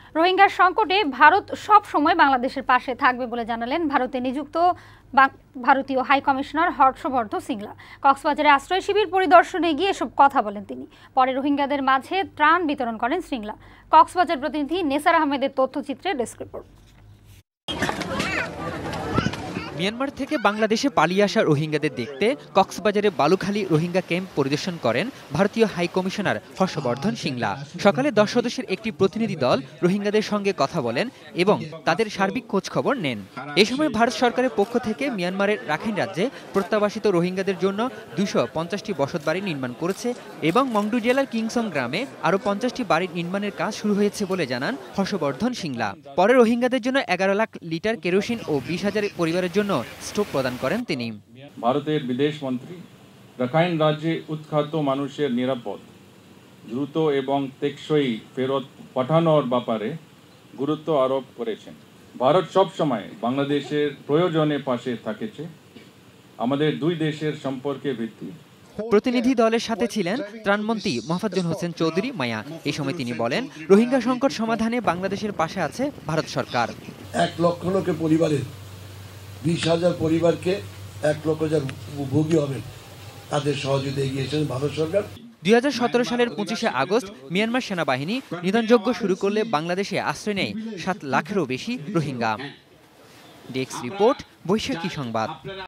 রোহিঙ্গা সংকটে ভারত সব সময় বাংলাদেশের পাশে থাকবে বলে জানালেন ভারতে নিযুক্ত ভারতীয় হাই কমিশনার হর্ষবর্ধন সিংলা। কক্সবাজারে আশ্রয় শিবির পরিদর্শনে গিয়ে এসব কথা বলেন তিনি। পরে রোহিঙ্গাদের মাঝে ত্রাণ বিতরণ করেন সিংলা। কক্সবাজার প্রতিনিধি নেসার আহমেদের তথ্যচিত্রে ডেস্ক রিপোর্ট। মিয়ানমার থেকে বাংলাদেশে পালিয়ে আসা রোহিঙ্গাদের দেখতে কক্সবাজারে বালুখালী রোহিঙ্গা ক্যাম্প পরিদর্শন করেন ভারতীয় হাই কমিশনার হর্ষবর্ধন সিংলা। সকালে 10 সদস্যের একটি প্রতিনিধি দল রোহিঙ্গাদের সঙ্গে কথা বলেন এবং তাদের সার্বিক খোঁজখবর নেন। এ সময় ভারত সরকারের পক্ষ থেকে মিয়ানমারের রাখাইন রাজ্যে প্রত্যাবাসিত রোহিঙ্গাদের জন্য 250টি বসতবাড়ি নির্মাণ করেছে এবং মংডু জেলার কিংসং গ্রামে আরও 50টি বাড়ি নির্মাণের কাজ শুরু হয়েছে বলে জানান হর্ষবর্ধন সিংলা। পরে রোহিঙ্গাদের জন্য 11 লাখ লিটার কেরোসিন ও 20,000 পরিবারের জন্য স্টোভ প্রদান করেন তিনি। ভারতের বিদেশ মন্ত্রী রাখাইন রাজ্যে উৎখাত মানুষের নিরাপদ, দ্রুত এবং টেকসই ফেরত পাঠানোর ব্যাপারে গুরুত্ব আরোপ করেছেন। ভারত সবসময় বাংলাদেশের প্রয়োজনে পাশে থেকেছে। আমাদের দুই দেশের সম্পর্কের ভিত্তি। প্রতিনিধি দলের সাথে ছিলেন ত্রাণমন্ত্রী মোফাজ্জল হোসেন চৌধুরী মায়া। এই সময় তিনি বলেন, রোহিঙ্গা সংকট সমাধানে বাংলাদেশের পাশে আছে ভারত সরকার। 1 লক্ষ লোকের পরিবারের 20,000 পরিবারকে 1 লক্ষ যার ভোগী হবেন তাদের সহযোগিতা এগিয়েছেন ভারত সরকার। 2017 সালের 25শে আগস্ট মিয়ানমার সেনাবাহিনী নিধনযজ্ঞ শুরু করলে বাংলাদেশে আশ্রয় নেয় 7 লাখেরও বেশি রোহিঙ্গা। ডেস্ক রিপোর্ট, বৈশাখী সংবাদ।